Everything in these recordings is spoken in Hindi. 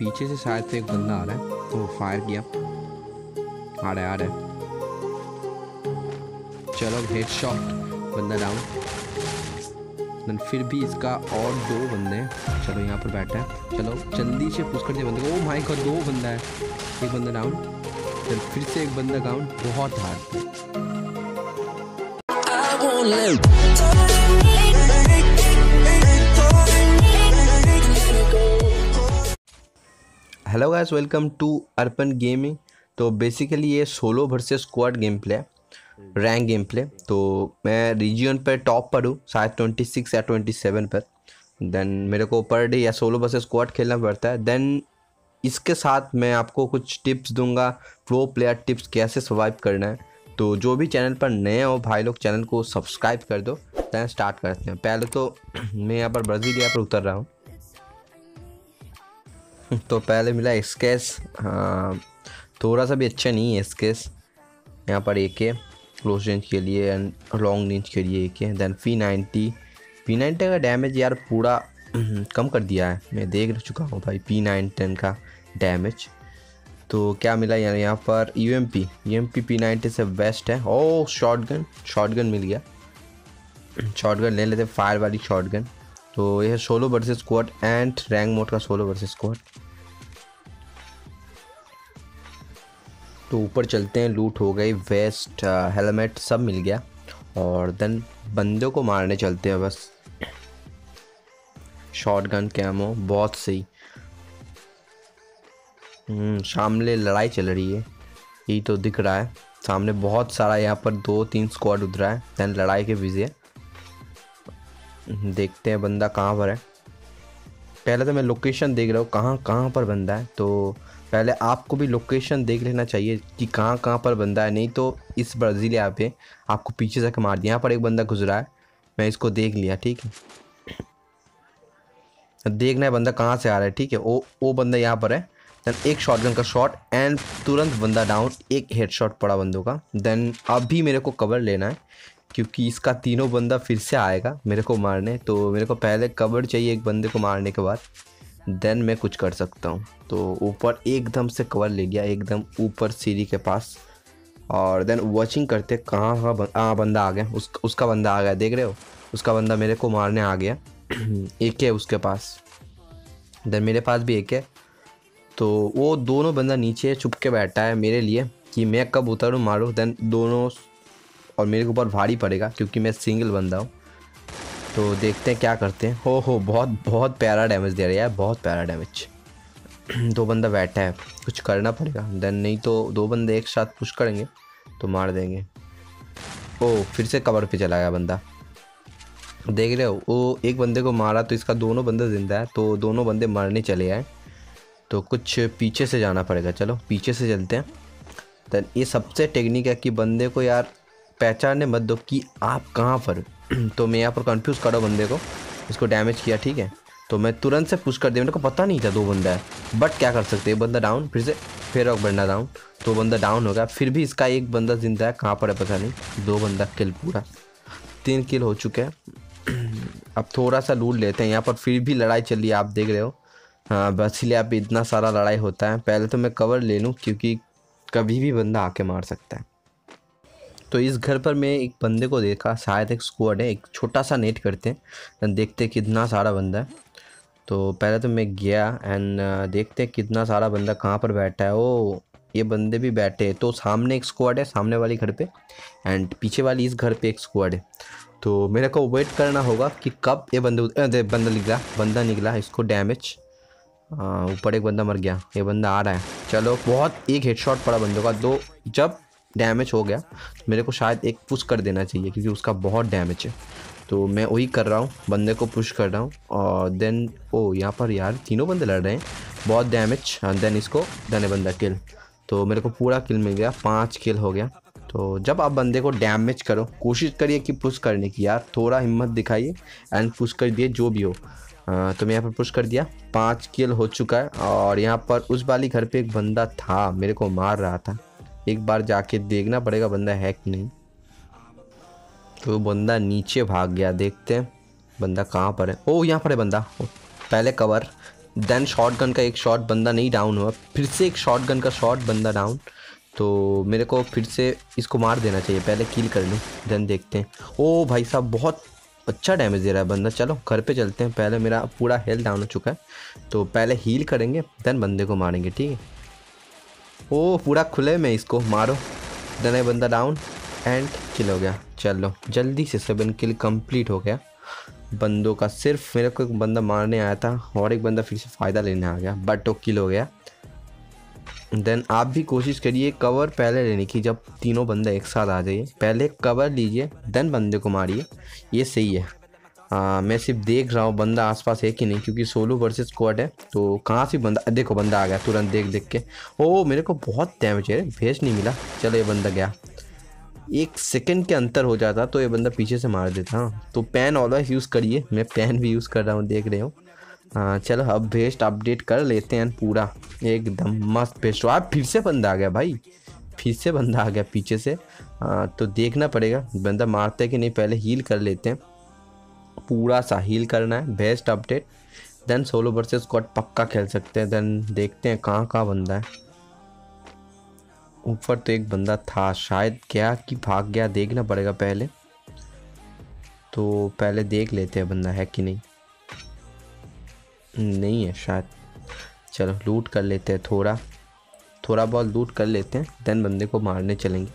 पीछे से शायद से एक बंदा आ रहा है, तो फायर किया। आ रहा है। चलो हेडशॉट, बंदा डाउन। देन फिर भी इसका और 2 बंदे हैं। चलो यहाँ पर बैठा है, चलो जल्दी से पुश कर दिया बंदे को। ओ माय गॉड, 2 बंदा है, एक बंदा डाउन। देन फिर से एक बंदा डाउन, बहुत hard. Hello guys, welcome to Arpan gaming. तो बेसिकली ये solo versus squad game play, rank game play. तो मैं रीजियन पर टॉप पर हूँ, शायद 26 या 27 पर। देन मेरे को पर डे या सोलो वर्सेस स्क्वाड खेलना पड़ता है। देन इसके साथ मैं आपको कुछ टिप्स दूंगा, प्रो प्लेयर टिप्स, कैसे सर्वाइव करना है। तो जो भी चैनल पर नए हो भाई लोग, चैनल को सब्सक्राइब कर दो। देन स्टार्ट करते हैं। पहले तो मैं यहाँ पर ब्राज़ीलिया पर उतर रहा हूँ। तो पहले मिला एसकेस, हाँ थोड़ा सा भी अच्छा नहीं है एसकेस। यहाँ पर एक है क्लोज रेंज के लिए एंड लॉन्ग रेंज के लिए एक है। देन P90 का डैमेज यार पूरा कम कर दिया है, मैं देख चुका हूँ भाई P90 का डैमेज। तो क्या मिला यार यहाँ पर UMP P90 से बेस्ट है। ओ शॉटगन मिल गया, शॉटगन ले लेते, फायर वाली शॉटगन। तो यह solo versus squad and rank mode का सोलो वर्सेस स्क्वाड। तो ऊपर चलते हैं, लूट हो गई, वेस्ट हेलमेट सब मिल गया। और देन बंदों को मारने चलते हैं बस। शॉटगन कैमो बहुत सही। सामने लड़ाई चल रही है, यही तो दिख रहा है सामने बहुत सारा। यहाँ पर 2-3 स्क्वाड उतरा है। देन लड़ाई के विजय, देखते हैं बंदा कहाँ पर है। पहले तो मैं लोकेशन देख रहा हूँ कहाँ पर बंदा है। तो पहले आपको भी लोकेशन देख लेना चाहिए कि कहाँ पर बंदा है, नहीं तो इस ब्राज़ीलिया पे आपको पीछे से मार दिया। यहाँ पर एक बंदा गुजरा है, मैं इसको देख लिया, ठीक है। देखना है बंदा कहाँ से आ रहा है, ठीक है। वो बंदा यहाँ पर है। देन एक शॉटगन का शॉट एंड तुरंत बंदा डाउन, एक हेडशॉट पड़ा बंदों का। देन अभी मेरे को कवर लेना है क्योंकि इसका तीनों बंदा फिर से आएगा मेरे को मारने। तो मेरे को पहले कवर चाहिए एक बंदे को मारने के बाद, देन मैं कुछ कर सकता हूँ। तो ऊपर एकदम से कवर ले गया, एकदम ऊपर सीढ़ी के पास। और देन वॉचिंग करते कहाँ बंदा आ गया, उसका बंदा आ गया, देख रहे हो, उसका बंदा मेरे को मारने आ गया। एक है उसके पास, देन मेरे पास भी एक है। तो वो दोनों बंदा नीचे छुप के बैठा है मेरे लिए कि मैं कब उतरूँ मारूँ। देन दोनों और मेरे के ऊपर भारी पड़ेगा क्योंकि मैं सिंगल बंदा हूँ। तो देखते हैं क्या करते हैं। हो बहुत प्यारा डैमेज दे रहा है, बहुत प्यारा डैमेज। 2 बंदा बैठा है, कुछ करना पड़ेगा। देन नहीं तो 2 बंदे एक साथ पुश करेंगे तो मार देंगे। ओ फिर से कवर पे चला गया बंदा, देख रहे हो। वो एक बंदे को मारा तो इसका दोनों बंदे जिंदा है, तो दोनों बंदे मरने चले आए। तो कुछ पीछे से जाना पड़ेगा, चलो पीछे से चलते हैं। देन ये सबसे टेक्निक है कि बंदे को यार पहचानने मत दो कि आप कहाँ पर। तो मैं यहाँ पर कंफ्यूज करा बंदे को, इसको डैमेज किया, ठीक है। तो मैं तुरंत से पुश कर दिया, मेरे को पता नहीं था 2 बंदा है, बट क्या कर सकते हैं। बंदा डाउन, फिर एक बंदा डाउन, तो बंदा डाउन हो गया। फिर भी इसका एक बंदा जिंदा है, कहाँ पर है पता नहीं। 2 बंदा किल, पूरा 3 किल हो चुके हैं। अब थोड़ा सा लूट लेते हैं। यहाँ पर फिर भी लड़ाई चल रही है, आप देख रहे हो। हाँ ब्राज़ीलिया पे इतना सारा लड़ाई होता है। पहले तो मैं कवर ले लूँ क्योंकि कभी भी बंदा आके मार सकता है। तो इस घर पर मैं एक बंदे को देखा, शायद एक स्क्वाड है। एक छोटा सा नेट करते हैं, देखते हैं कितना सारा बंदा है। तो पहले तो मैं गया एंड देखते हैं कितना सारा बंदा कहाँ पर बैठा है। ओ ये बंदे भी बैठे हैं। तो सामने एक स्क्वाड है, सामने वाली घर पे, एंड पीछे वाली इस घर पे एक स्क्वाड है। तो मेरे को वेट करना होगा कि कब ये बंदा निकला, इसको डैमेज। ऊपर एक बंदा मर गया, ये बंदा आ रहा है। चलो बहुत, एक हेडशॉट पड़ा बंदों का। 2 जब डैमेज हो गया मेरे को शायद एक पुश कर देना चाहिए क्योंकि उसका बहुत डैमेज है। तो मैं वही कर रहा हूँ, बंदे को पुश कर रहा हूँ। और देन ओ यहाँ पर यार तीनों बंदे लड़ रहे हैं, बहुत डैमेज। देन इसको, देन बंदा किल। तो मेरे को पूरा किल मिल गया, 5 किल हो गया। तो जब आप बंदे को डैमेज करो, कोशिश करिए कि पुश करने की, यार थोड़ा हिम्मत दिखाइए एंड पुश कर दिए जो भी हो। तो मैं यहाँ पर पुश कर दिया, 5 किल हो चुका है। और यहाँ पर उस वाली घर पे एक बंदा था, मेरे को मार रहा था। एक बार जाके देखना पड़ेगा बंदा है कि नहीं। तो बंदा नीचे भाग गया, देखते हैं बंदा कहाँ पर है। ओ यहाँ पर है बंदा, पहले कवर, देन शॉटगन का एक शॉट, बंदा नहीं डाउन हुआ, फिर से एक शॉटगन का शॉट, बंदा डाउन। तो मेरे को फिर से इसको मार देना चाहिए, पहले किल कर लूँ देन देखते हैं। ओ भाई साहब बहुत अच्छा डैमेज दे रहा है बंदा। चलो घर पे चलते हैं, पहले मेरा पूरा हेल्थ डाउन हो चुका है, तो पहले हील करेंगे देन बंदे को मारेंगे, ठीक है। ओ पूरा खुले में, इसको मारो। देन ये बंदा डाउन एंड किल हो गया। चलो जल्दी से 7 किल कंप्लीट हो गया बंदों का। सिर्फ मेरे को एक बंदा मारने आया था और एक बंदा फिर से फ़ायदा लेने आ गया, बट वो किल हो गया। देन आप भी कोशिश करिए कवर पहले लेने की, जब तीनों बंदे एक साथ आ जाइए, पहले कवर लीजिए देन बंदे को मारिए, ये सही है। मैं सिर्फ देख रहा हूँ बंदा आसपास है कि नहीं, क्योंकि सोलो वर्सेस स्क्वाड है, तो कहाँ से बंदा, देखो बंदा आ गया तुरंत देख देख के। ओ मेरे को बहुत डैमेज है, भेज नहीं मिला। चलो ये बंदा गया, 1 सेकंड के अंतर हो जाता तो ये बंदा पीछे से मार देता। हाँ तो पैन ऑलवेज यूज़ करिए, मैं पैन भी यूज़ कर रहा हूँ, देख रहे हो। हाँ चलो अब बेस्ट अपडेट कर लेते हैं पूरा एकदम मस्त बेस्ट। आप फिर से बंदा आ गया भाई, फिर से बंदा आ गया पीछे से। तो देखना पड़ेगा बंदा मारता है कि नहीं, पहले हील कर लेते हैं, पूरा सा हील करना है। Best update then solo versus squad पक्का खेल सकते हैं। देन देखते हैं कहाँ कहाँ बंदा है। ऊपर तो एक बंदा था शायद, क्या कि भाग गया, देखना पड़ेगा पहले, तो पहले देख लेते हैं बंदा है कि नहीं। नहीं है शायद। चलो लूट कर लेते हैं, थोड़ा बहुत लूट कर लेते हैं देन बंदे को मारने चलेंगे।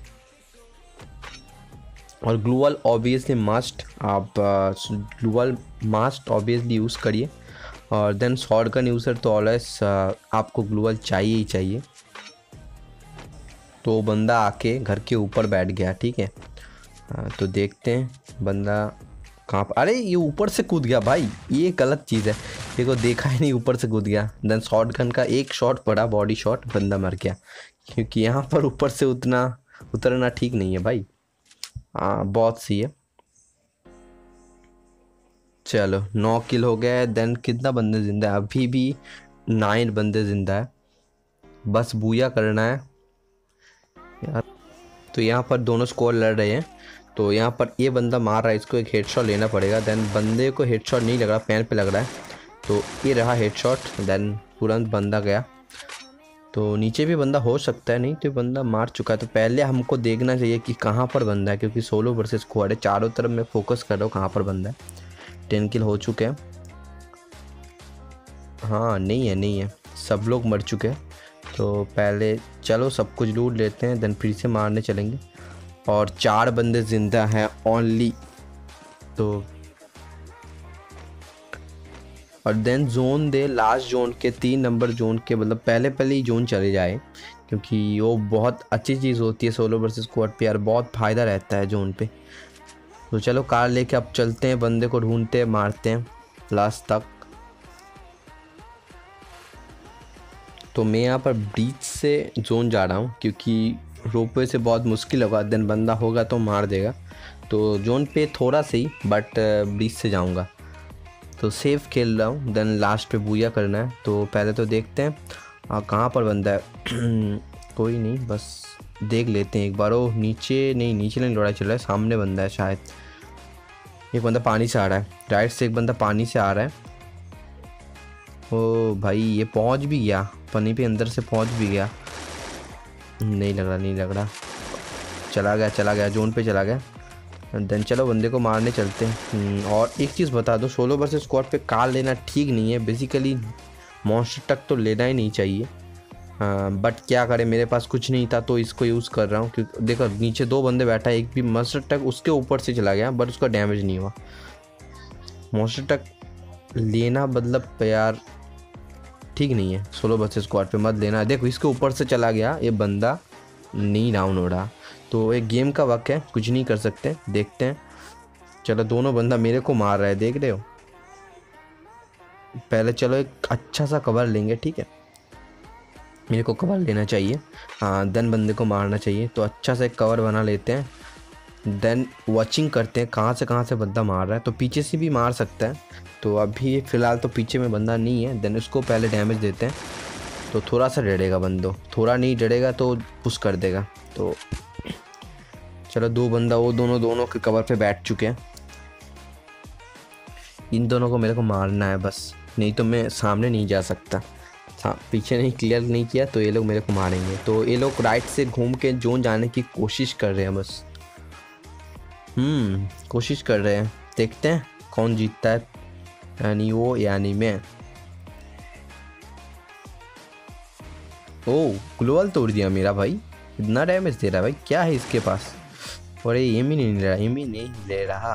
और ग्लूवल ऑब्वियसली मस्ट, आप ग्लूवल मस्ट ऑब्वियसली यूज़ करिए। और देन शॉटगन यूज़र तो ऑलवेज आपको ग्लूवल चाहिए ही चाहिए। तो बंदा आके घर के ऊपर बैठ गया, ठीक है। तो देखते हैं बंदा कहाँ पर। अरे ये ऊपर से कूद गया भाई, ये गलत चीज़ है, देखो देखा ही नहीं, ऊपर से कूद गया। देन शॉटगन का एक शॉट पड़ा, बॉडी शॉट, बंदा मर गया। क्योंकि यहाँ पर ऊपर से उतरना ठीक नहीं है भाई। हाँ बहुत सी है। चलो 9 किल हो गए। देन कितना बंदे जिंदा है, अभी भी 9 बंदे जिंदा है, बस बूया करना है यार। तो यहाँ पर दोनों स्कोर लड़ रहे हैं, तो यहाँ पर ये बंदा मार रहा है, इसको एक हेडशॉट लेना पड़ेगा। देन बंदे को हेडशॉट नहीं लग रहा, पैन पे लग रहा है, तो ये रहा हेडशॉट। देन तुरंत बंदा गया। तो नीचे भी बंदा हो सकता है, नहीं तो बंदा मार चुका है। तो पहले हमको देखना चाहिए कि कहाँ पर बंदा है, क्योंकि सोलो वर्सेस स्क्वाड है, चारों तरफ मैं फोकस कर रहा हूँ कहाँ पर बंदा है। 10 किल हो चुके हैं। हाँ नहीं है, सब लोग मर चुके हैं। तो पहले चलो सब कुछ लूट लेते हैं देन फिर से मारने चलेंगे। और 4 बंदे जिंदा हैं ओनली। तो और देन जोन दे, लास्ट जोन के 3 नंबर जोन के, मतलब पहले ही जोन चले जाए, क्योंकि वो बहुत अच्छी चीज़ होती है सोलो वर्सेस स्क्वाड पे यार, बहुत फ़ायदा रहता है जोन पे। तो चलो कार लेके अब चलते हैं, बंदे को ढूंढते हैं, मारते हैं लास्ट तक। तो मैं यहाँ पर ब्रीच से जोन जा रहा हूँ, क्योंकि रोपवे से बहुत मुश्किल होगा, देन बंदा होगा तो मार देगा। तो जोन पे थोड़ा सही, बट ब्रीच से जाऊँगा, तो सेफ खेल रहा हूँ। देन लास्ट पे बूया करना है। तो पहले तो देखते हैं कहाँ पर बंदा है। कोई नहीं, बस देख लेते हैं एक बार। वो नीचे नहीं लड़ाई चल रहा है, सामने बंदा है शायद। एक बंदा पानी से आ रहा है, राइट से एक बंदा पानी से आ रहा है। ओ भाई ये पहुंच भी गया पानी पे, अंदर से पहुंच भी गया। नहीं लग रहा। चला गया जोन पे चला गया। देन चलो बंदे को मारने चलते हैं। और एक चीज़ बता दो, सोलो वर्सेस स्क्वाड पे कार लेना ठीक नहीं है, बेसिकली मॉन्स्टर टक तो लेना ही नहीं चाहिए। बट क्या करें, मेरे पास कुछ नहीं था तो इसको यूज़ कर रहा हूँ। क्योंकि देखो नीचे 2 बंदे बैठा है, एक भी मॉन्स्टर टक उसके ऊपर से चला गया, बट उसका डैमेज नहीं हुआ। मॉन्स्टर टक लेना मतलब यार ठीक नहीं है, सोलो वर्सेस स्क्वाड पे मत लेना। देखो इसके ऊपर से चला गया, ये बंदा नहीं डाउन हो रहा। तो एक गेम का वक्त है, कुछ नहीं कर सकते, देखते हैं। चलो दोनों बंदा मेरे को मार रहा है, देख रहे हो। पहले चलो एक अच्छा सा कवर लेंगे, ठीक है, मेरे को कवर लेना चाहिए। हाँ देन बंदे को मारना चाहिए, तो अच्छा सा एक कवर बना लेते हैं। देन वॉचिंग करते हैं कहाँ से बंदा मार रहा है, तो पीछे से भी मार सकता है। तो अभी फ़िलहाल तो पीछे में बंदा नहीं है। देन उसको पहले डैमेज देते हैं, तो थोड़ा सा डरेगा बंदो, थोड़ा नहीं डरेगा तो पुश कर देगा। तो चलो 2 बंदा, वो दोनों के कवर पे बैठ चुके हैं। इन दोनों को मेरे को मारना है बस। नहीं तो मैं सामने नहीं जा सकता। पीछे नहीं क्लियर नहीं किया तो ये लोग मेरे को मारेंगे। तो ये लोग राइट से घूम के जोन जाने की कोशिश कर रहे हैं बस। कोशिश कर रहे हैं, देखते हैं कौन जीतता है, यानी वो यानी मैं। ओ ग्लोअल तोड़ दिया मेरा भाई, इतना डैमेज दे रहा है भाई, क्या है इसके पास। और ये एम ही नहीं ले रहा, एम ही नहीं ले रहा।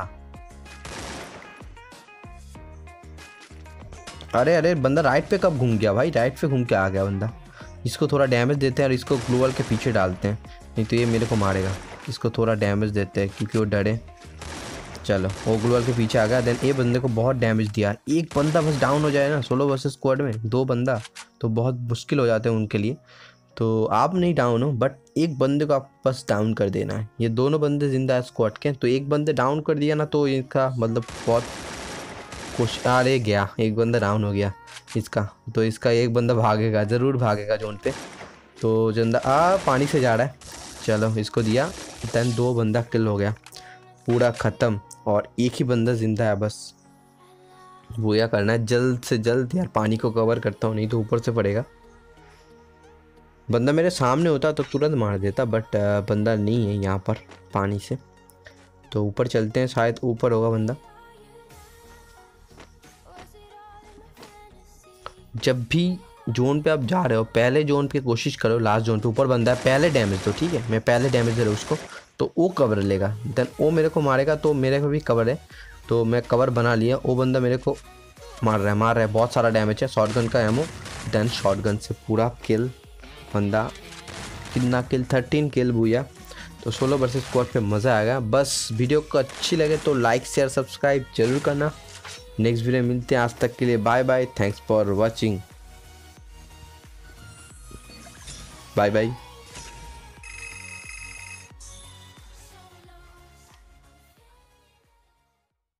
अरे अरे बंदा राइट पे कब घूम गया भाई, राइट पे घूम के आ गया बंदा। इसको थोड़ा डैमेज देते हैं और इसको ग्लोअल के पीछे डालते हैं, नहीं तो ये मेरे को मारेगा। इसको थोड़ा डैमेज देते हैं क्योंकि वो डरे। चलो वो ग्लोअल के पीछे आ गया। देन ये बंदे को बहुत डैमेज दिया। एक बंदा बस डाउन हो जाए ना, सोलो वर्सेस स्क्वाड में 2 बंदा तो बहुत मुश्किल हो जाते हैं उनके लिए। तो आप नहीं डाउन हो, बट एक बंदे को आप बस डाउन कर देना है। ये दोनों बंदे जिंदा है स्क्वाड के, तो एक बंदे डाउन कर दिया ना तो इनका मतलब बहुत कुछ। अरे गया, एक बंदा डाउन हो गया इसका। तो इसका एक बंदा भागेगा, ज़रूर भागेगा जोन पे। तो जिंदा पानी से जा रहा है। चलो इसको दिया, देन 2 बंदा किल हो गया, पूरा ख़त्म। और एक ही बंदा जिंदा है बस। वो क्या करना है जल्द से जल्द यार, पानी को कवर करता हूँ नहीं तो ऊपर से पड़ेगा। बंदा मेरे सामने होता तो तुरंत मार देता, बट बंदा नहीं है यहाँ पर पानी से। तो ऊपर चलते हैं, शायद ऊपर होगा बंदा। जब भी जोन पे आप जा रहे हो पहले जोन पे कोशिश करो, लास्ट जोन पे ऊपर बंदा है पहले डैमेज दो, ठीक है। मैं पहले डैमेज दे रहा हूँ उसको, तो वो कवर लेगा, देन वो मेरे को मारेगा। तो मेरे को भी कवर है, तो मैं कवर बना लिया। वो बंदा मेरे को मार रहा है, बहुत सारा डैमेज है, शॉटगन का एमो। देन शॉटगन से पूरा किल बंदा। कितना किल, 13 किल भूया। तो सोलो वर्सेस स्क्वाड पे मज़ा आएगा। बस वीडियो को अच्छी लगे तो लाइक शेयर सब्सक्राइब जरूर करना। नेक्स्ट वीडियो मिलते हैं, आज तक के लिए bye bye, thanks for watching, bye bye.